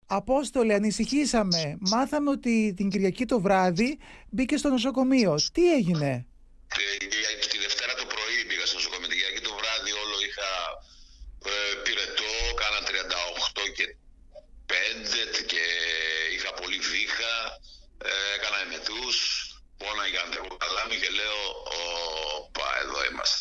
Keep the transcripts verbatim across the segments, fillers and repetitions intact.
Απόστολε, ανησυχήσαμε. Μάθαμε ότι την Κυριακή το βράδυ μπήκε στο νοσοκομείο. Τι έγινε? Τη, τη Δευτέρα το πρωί μπήκα στο νοσοκομείο. Την Κυριακή το βράδυ όλο είχα ε, πυρετό, κάνα τριάντα οκτώ και πέντε και είχα πολύ βήχα, ε, έκανα εμετούς, πόναγε αντρεγοκαλάμι και λέω, οπα, εδώ είμαστε.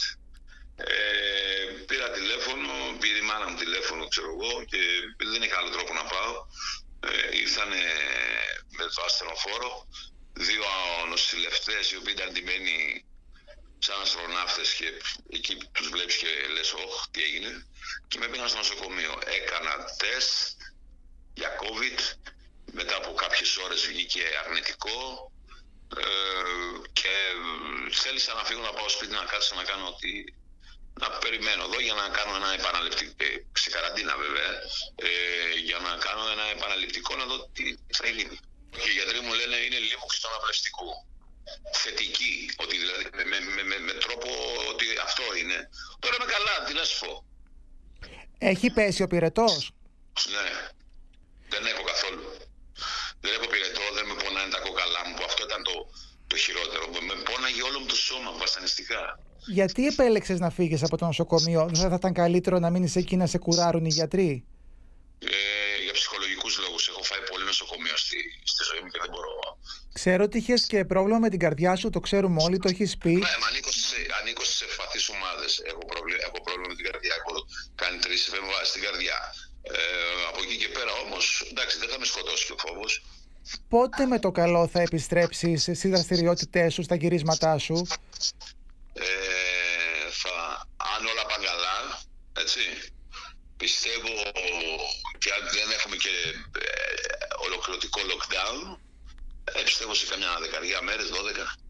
Ε, πήρα τηλέφωνο, πήρε η μάνα μου τηλέφωνο, ξέρω εγώ, και δεν είχα άλλο τρόπο να πάω. Ε, ήρθανε με το ασθενοφόρο δύο νοσηλευτές οι οποίοι ήταν ντυμένοι σαν αστροναύτες και εκεί τους βλέπεις και λες, όχ, τι έγινε. Και με πήγαν στο νοσοκομείο. Έκανα τεστ για COVID, μετά από κάποιες ώρες βγήκε αρνητικό ε, και θέλησα να φύγω να πάω σπίτι να κάτσω να κάνω ότι να περιμένω εδώ για να κάνω ένα επαναληπτικό, σε καραντίνα βέβαια, ε, για να κάνω ένα επαναληπτικό να δω τι θα γίνει. Και οι γιατροί μου λένε είναι λίμωξη του αναπνευστικού. Θετική, ότι δηλαδή με, με, με, με τρόπο ότι αυτό είναι. Τώρα είμαι καλά, τι να σου πω. Έχει πέσει ο πυρετός? Ναι, δεν έχω καθόλου. Δεν έχω πυρετό, δεν με πονάνε τα κόκαλά μου, που αυτό ήταν το, το χειρότερο. Με πόναγε όλο μου το σώμα, βασανιστικά. Γιατί επέλεξες να φύγεις από το νοσοκομείο? Δεν θα ήταν καλύτερο να μείνεις εκεί να σε κουράρουν οι γιατροί? Ε, για ψυχολογικούς λόγους. Έχω φάει πολύ νοσοκομείο στη, στη ζωή μου και δεν μπορώ. Ξέρω ότι είχες και πρόβλημα με την καρδιά σου, το ξέρουμε όλοι, το έχεις πει. Ναι, ανήκω στις, ανήκω στις ευπαθείς ομάδες. Έχω πρόβλημα, έχω πρόβλημα με την καρδιά. Έχω κάνει τρεις επεμβάσεις στην καρδιά. Ε, από εκεί και πέρα όμως, εντάξει, δεν θα με σκοτώσει και ο φόβος. Πότε με το καλό θα επιστρέψεις στις δραστηριότητές σου, στα γυρίσματά σου? Ε, θα, αν όλα πάνε καλά, έτσι, πιστεύω, και αν δεν έχουμε και ε, ολοκληρωτικό lockdown, ε, πιστεύω σε καμιά δεκαετία μέρες, δώδεκα.